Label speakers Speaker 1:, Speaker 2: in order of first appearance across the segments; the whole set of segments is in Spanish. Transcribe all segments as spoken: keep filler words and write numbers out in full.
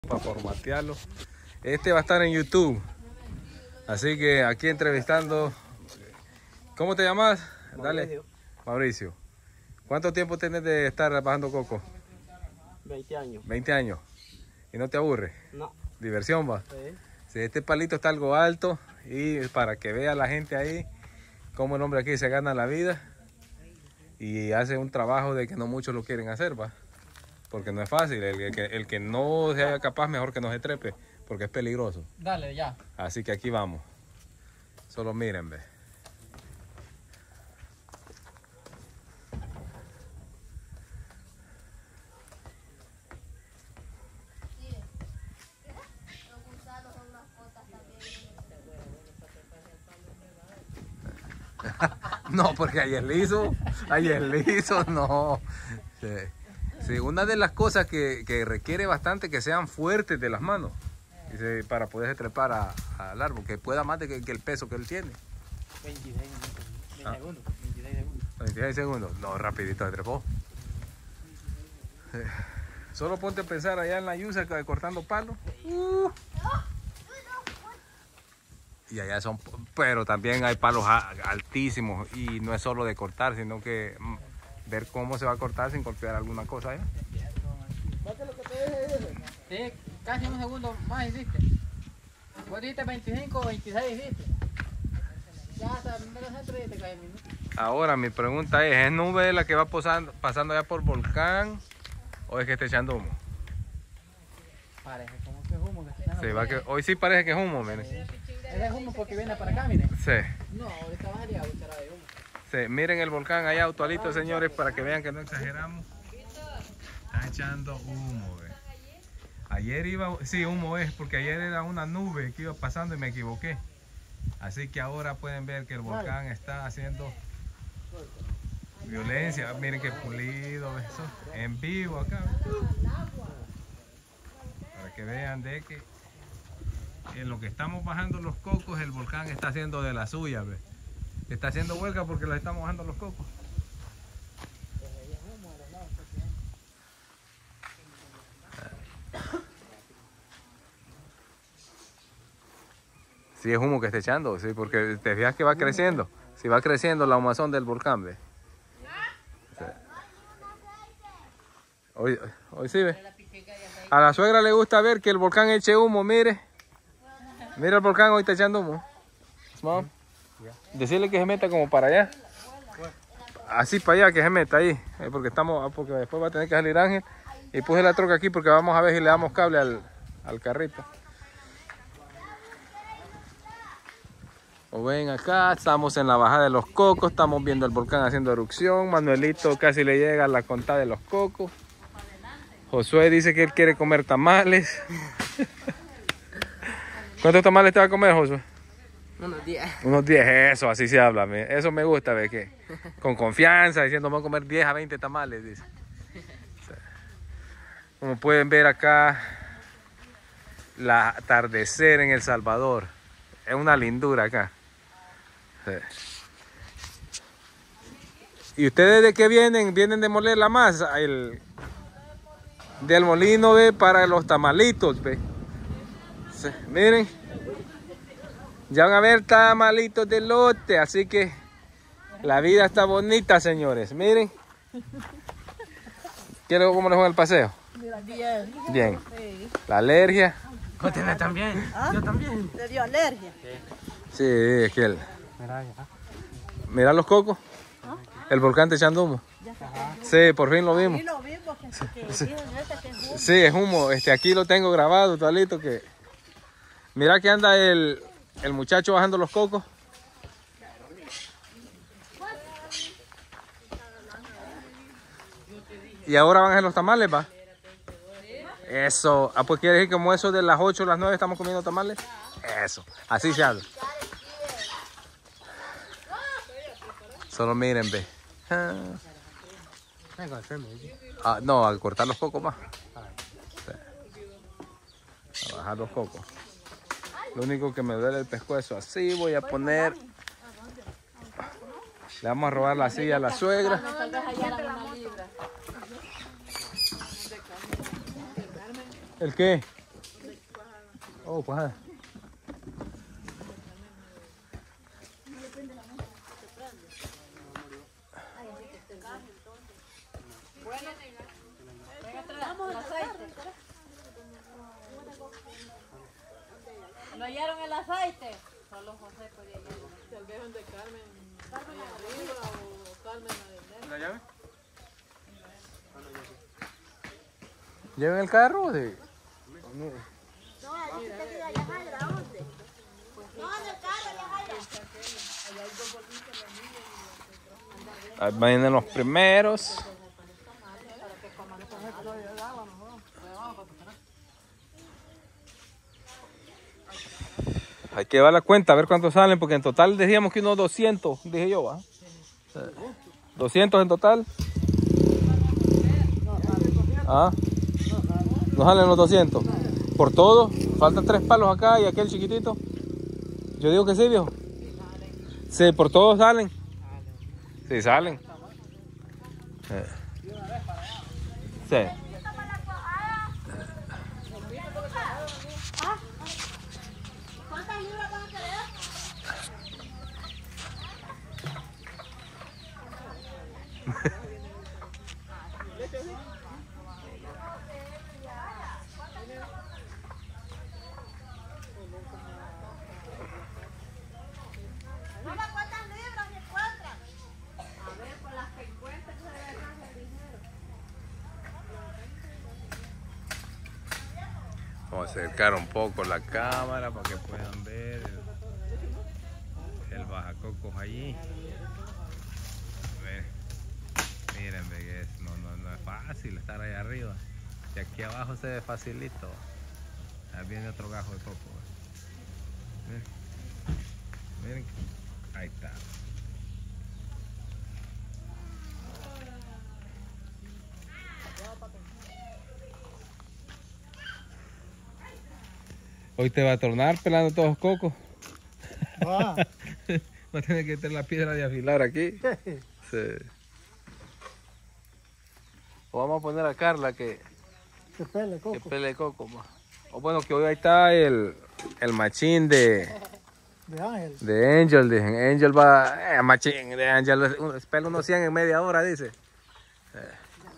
Speaker 1: para formatearlo. Este va a estar en YouTube. Así que aquí entrevistando. ¿Cómo te llamas? Dale.
Speaker 2: Mauricio.
Speaker 1: Mauricio. ¿Cuánto tiempo tienes de estar bajando coco?
Speaker 2: veinte años.
Speaker 1: veinte años. ¿Y no te aburre?
Speaker 2: No.
Speaker 1: ¿Diversión va?
Speaker 2: Sí.
Speaker 1: Sí, este palito está algo alto y para que vea la gente ahí cómo el hombre aquí se gana la vida y hace un trabajo de que no muchos lo quieren hacer, va. Porque no es fácil. El, el que, el que no sea capaz, mejor que no se trepe, porque es peligroso.
Speaker 2: Dale, ya.
Speaker 1: Así que aquí vamos. Solo miren, ve. No, porque ahí es liso, ahí es liso, no. Sí. Sí, una de las cosas que, que requiere bastante que sean fuertes de las manos, dice, para poder trepar a- al árbol, que pueda más de que, que el peso que él tiene.
Speaker 2: veintiséis minutos.
Speaker 1: Ah.
Speaker 2: segundos. veintiséis segundos.
Speaker 1: veintiséis segundos, no, rapidito se trepó. Sí. Solo ponte a pensar allá en la yusa cortando palos. Uh. Y allá son, pero también hay palos a- altísimos y no es solo de cortar, sino que mm, ver cómo se va a cortar sin golpear alguna cosa allá.
Speaker 2: Sí, casi un segundo más hiciste. Vos dijiste veinticinco o veintiséis hiciste. Ya hasta el número centro y te cae el minuto.
Speaker 1: Ahora mi pregunta es, ¿es nube la que va pasando, pasando allá por volcán o es que está echando humo?
Speaker 2: Parece como que es humo que se está
Speaker 1: Sí, va que, hoy sí parece que es humo, miren.
Speaker 2: Ese es humo porque viene para acá, miren.
Speaker 1: Sí,
Speaker 2: No, ahorita bajaría a buscar de humo.
Speaker 1: sí, miren el volcán allá actualito, señores, para que vean que no exageramos. Está echando humo, ve. Ayer iba, sí, humo es, porque ayer era una nube que iba pasando y me equivoqué. Así que ahora pueden ver que el volcán está haciendo violencia. Miren qué pulido, eso, en vivo acá. Para que vean de que en lo que estamos bajando los cocos, el volcán está haciendo de la suya, ve. Está haciendo huelga porque le estamos bajando los cocos. Sí, es humo que está echando, sí, porque te fijas que va creciendo. Si va creciendo la humazón del volcán, ve. Sí. Hoy, hoy sí, ve. A la suegra le gusta ver que el volcán eche humo, mire. Mira el volcán, hoy está echando humo. Mom, decirle que se meta como para allá. Así para allá, que se meta ahí. eh, Porque estamos, porque después va a tener que salir Ángel. Y puse la troca aquí porque vamos a ver si le damos cable al, al carrito. O ven acá, estamos en la bajada de los cocos, estamos viendo el volcán haciendo erupción. Manuelito casi le llega a la contada de los cocos. Josué dice que él quiere comer tamales. ¿Cuántos tamales te va a comer, Josué?
Speaker 2: Unos diez.
Speaker 1: Unos diez, eso, así se habla. me- Eso me gusta, ¿ve? Que con confianza, diciendo vamos a comer diez a veinte tamales, dice. Como pueden ver acá, el atardecer en El Salvador. Es una lindura acá. Sí. ¿Y ustedes de qué vienen? Vienen de moler la masa, el del molino, ve, para los tamalitos, ve. Sí, miren. Ya van a ver tamalitos de lote, así que la vida está bonita, señores. Miren. ¿Quieren cómo les fue el paseo?
Speaker 3: Bien.
Speaker 1: Bien.
Speaker 3: Sí.
Speaker 1: La alergia.
Speaker 2: ¿Vos tenés también?
Speaker 3: ¿Ah?
Speaker 2: Yo también.
Speaker 3: ¿Te dio alergia?
Speaker 1: Sí, es que el...
Speaker 2: Mira, ya.
Speaker 1: Mira los cocos. El volcán te echando humo.
Speaker 3: Ya se
Speaker 1: Sí, por fin lo
Speaker 3: Y
Speaker 1: vimos.
Speaker 3: lo mismo que, que
Speaker 1: Sí.
Speaker 3: dicen este que es humo.
Speaker 1: Sí, es humo. Este, aquí lo tengo grabado, talito, que... Mira que anda el, el muchacho bajando los cocos. Y ahora van a hacer los tamales, va. Eso. Ah, pues quiere decir que como eso de las ocho a las nueve estamos comiendo tamales. Eso. Así se habla. Solo miren, ve. Ah.
Speaker 2: Venga, hacerme.
Speaker 1: Ah, no, al cortar los cocos más. Sí. A bajar los cocos. Lo único que me duele el pescuezo. Así voy a poner. Le vamos a robar la silla a la suegra. ¿El qué? Oh, pues. ah.
Speaker 3: Vamos al aceite.
Speaker 4: ¿No hallaron el aceite? Solo José podía hallarlo.
Speaker 2: Tal vez donde Carmen allá arriba o Carmen adentro.
Speaker 1: ¿La llave? ¿Lleven el carro? Sí.
Speaker 3: No, aquí te queda allá Jaira, ¿dónde? No, en el carro, allá Jaira.
Speaker 1: Ahí vienen los primeros. Hay que llevar la cuenta a ver cuántos salen, porque en total decíamos que unos doscientos, dije yo, ¿va? doscientos en total. ¿Ah? ¿No salen los doscientos? ¿Por todo? Faltan tres palos acá y aquel chiquitito. Yo digo que sí, viejo. Sí, por todos salen. Sí, salen. Sí. Sí.
Speaker 3: ¿Cuántas libras van a querer? Mamá, ¿cuántas libras me encuentran?
Speaker 4: A ver, por las que encuentres se ve más el dinero.
Speaker 1: Vamos a acercar un poco la cámara para que puedan ver el, el bajacocos allí. A ver, miren, ve, es- no, no, no es fácil estar ahí arriba. Y aquí abajo se ve facilito. Ahí viene otro gajo de coco. Miren, miren, ahí está. Hoy te va a tornar pelando todos los cocos.
Speaker 2: Ah,
Speaker 1: Va a tener que tener la piedra de afilar aquí. Sí. O vamos a poner a Carla que,
Speaker 2: que pele,
Speaker 1: que
Speaker 2: coco.
Speaker 1: pelee coco. Ma. O bueno, que hoy ahí está el, el machín de,
Speaker 2: De Ángel.
Speaker 1: de Angel. Dicen, Angel va, eh, machín de Angel, un- pela unos cien en media hora, dice. Eh.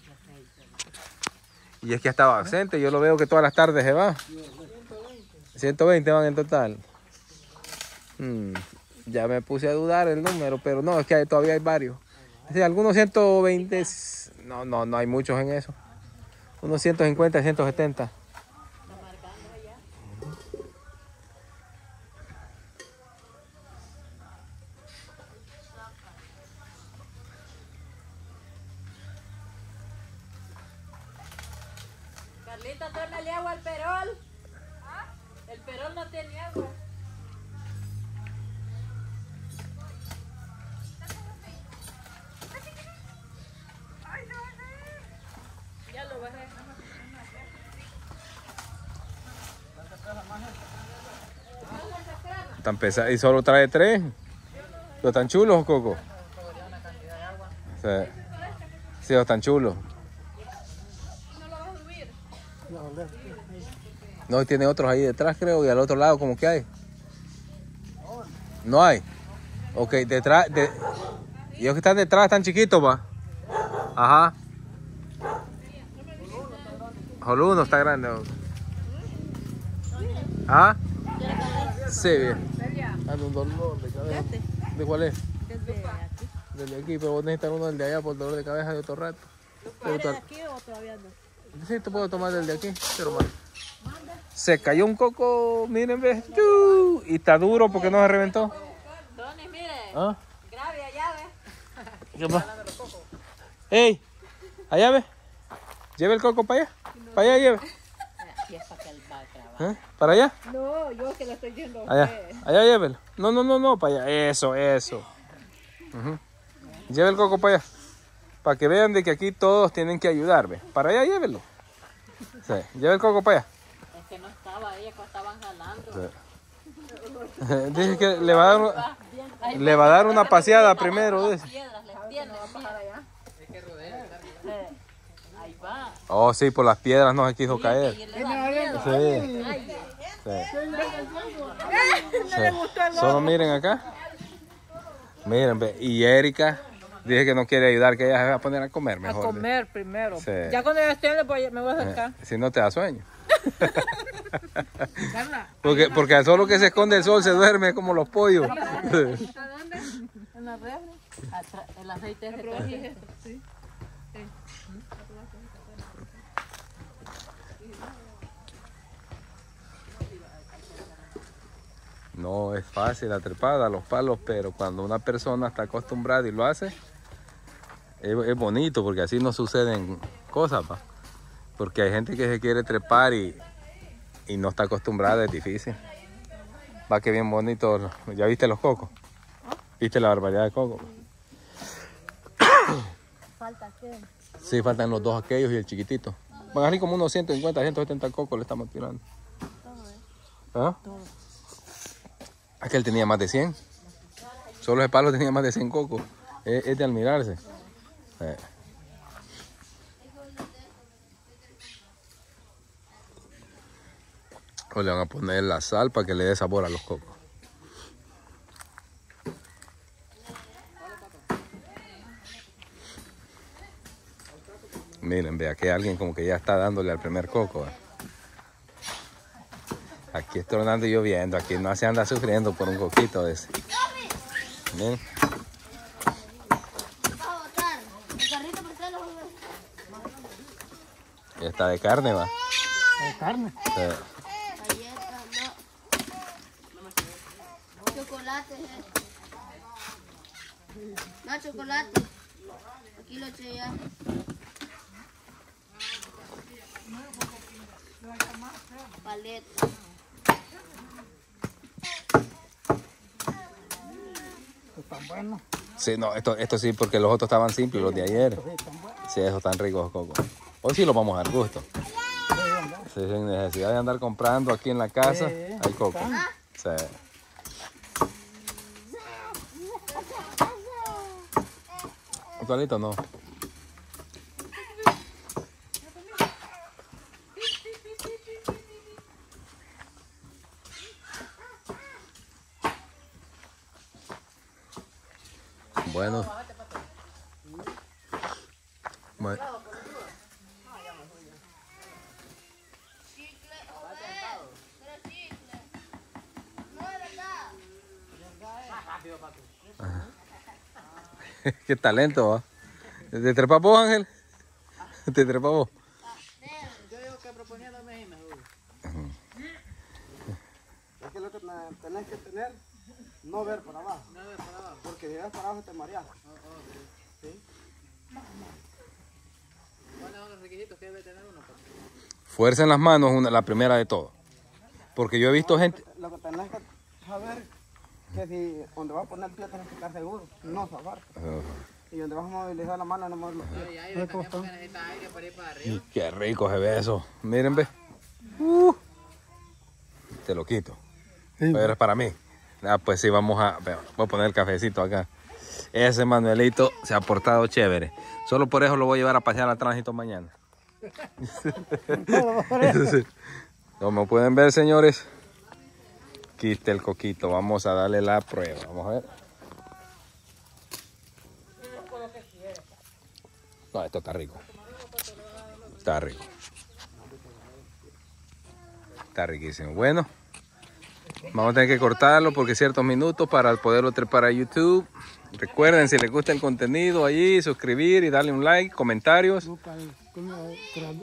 Speaker 1: Y es que estaba ausente, yo lo veo que todas las tardes se va. ciento veinte van en total. Hmm, ya me puse a dudar el número, pero no, es que hay- todavía hay varios. Sí, algunos ciento veinte, no, no, no hay muchos en eso. Unos ciento cincuenta, ciento setenta.
Speaker 4: Carlita, tráeme agua al perol. El perol no tiene agua. Ya lo bajé.
Speaker 1: Tan pesado y solo trae tres. Los tan chulos, Coco. Sí, sí, los tan chulos. No, tiene otros ahí detrás, creo, y al otro lado, como que hay. No hay. Ok, detrás, de... y los que están detrás están chiquitos, va. Ajá. Solo uno está grande. ¿Ah? Sí, bien. Ando un dolor de cabeza. ¿De cuál es?
Speaker 3: Desde aquí.
Speaker 1: Del de aquí, pero vos necesitas uno del de allá por dolor de cabeza de otro rato. Pero
Speaker 3: ¿Quieres
Speaker 1: tal-
Speaker 3: de aquí o todavía no?
Speaker 1: Sí, te puedo tomar del de aquí, pero mal. Se cayó un coco, miren, ve. ¡Yu! Y está duro porque no se reventó.
Speaker 4: Tony, mire.
Speaker 1: ¿Ah?
Speaker 4: Grave allá, ve.
Speaker 1: ¿Qué más? ¡Ey! Allá ve. Lleve el coco para allá. Para allá lleve.
Speaker 4: Y es para que él va a grabar.
Speaker 1: ¿Eh? ¿Para allá?
Speaker 3: No, yo que le estoy yendo a
Speaker 1: Allá.
Speaker 3: usted.
Speaker 1: Allá llévelo. No, no, no, no, para allá. Eso, eso. Ujú. Lleve el coco para allá. Para que vean de que aquí todos tienen que ayudar, ve. Para allá llévelo. Sí. Lleve el coco para allá.
Speaker 4: Es que no estaba ella cuando estaban jalando.
Speaker 1: Sí. Dice que le va a dar, un- le va a dar una paseada primero, dice.
Speaker 4: Piedras, les tiene.
Speaker 2: Hay que rodear.
Speaker 4: Eh, Ahí va.
Speaker 1: Oh, sí, por las piedras no se quiso caer.
Speaker 4: Y le da miedo.
Speaker 1: Sí.
Speaker 4: Ay,
Speaker 1: Sí. Sí. Solo miren acá. Miren, ve. Y Erika dije que no quiere ayudar, que ella se va a poner a comer mejor.
Speaker 4: A comer ve. Primero.
Speaker 1: Sí.
Speaker 4: Ya cuando ya esté, me voy a acercar.
Speaker 1: Eh, si no te da sueño. porque, porque al solo que se esconde el sol se duerme como los pollos.
Speaker 4: ¿A dónde? En la refri. El aceite ese que sí.
Speaker 1: No es fácil la trepada, los palos, pero cuando una persona está acostumbrada y lo hace, es, es bonito porque así no suceden cosas, pa. Porque hay gente que se quiere trepar y, y no está acostumbrada, es difícil. Va que bien bonito. ¿Ya viste los cocos? ¿Viste la barbaridad de cocos?
Speaker 3: ¿Falta qué?
Speaker 1: Sí, faltan los dos aquellos y el chiquitito. Van a salir como unos ciento cincuenta, ciento setenta cocos le estamos tirando. ¿Ah? Aquel tenía más de cien. Solo ese palo tenía más de cien cocos. Es, es de admirarse. Eh. O le van a poner la sal para que le dé sabor a los cocos. Miren, vea que alguien como que ya está dándole al primer coco. ¿eh? Aquí es tronando y lloviendo, aquí no se anda sufriendo por un coquito de ese. Miren. Ya está de carne, va.
Speaker 2: ¿De carne?
Speaker 1: Sí.
Speaker 3: Galletas, no. Chocolate, eh. No, chocolate. Aquí lo eché ya. Paleta.
Speaker 2: Están buenos.
Speaker 1: Sí, no, esto, esto sí, porque los otros estaban simples, los de ayer. Sí, esos están ricos, Coco. Hoy sí los vamos a dar gusto. Sí, sin necesidad de andar comprando aquí en la casa, hay coco. Sí. ¿Actualito no? Bueno. Bueno. Qué talento, ¿va? ¿Te trepas vos, Ángel? ¿Te trepas vos?
Speaker 2: Yo digo que proponía dos mejinas. Es que lo que tenés que tener, no ver para abajo. No ver para abajo. Porque si ves para abajo te mareas. Oh, oh, ¿sí? ¿Cuáles son los requisitos que debe tener uno?
Speaker 1: Fuerza en las manos, una, la primera de todo. Porque yo he visto
Speaker 2: no,
Speaker 1: gente...
Speaker 2: Lo que tenés que saber que si donde vas a poner el pie tenés que estar seguro, no zafar. Uh-huh. Y donde vas a movilizar la mano, no mover los pies. Y aire también porque necesita aire para ir para arriba.
Speaker 1: Qué rico se ve eso. Miren, ve. Uh, te lo quito. Sí, pero es para mí. Ah, pues sí, vamos a... Voy a poner el cafecito acá. Ese Manuelito se ha portado chévere. Solo por eso lo voy a llevar a pasear al tránsito mañana. Como pueden ver, señores, quite el coquito. Vamos a darle la prueba. Vamos a ver. No, esto está rico. Está rico. Está riquísimo. Bueno, vamos a tener que cortarlo porque ciertos minutos para poderlo trepar a YouTube. Recuerden, si les gusta el contenido allí, suscribir y darle un like, comentarios.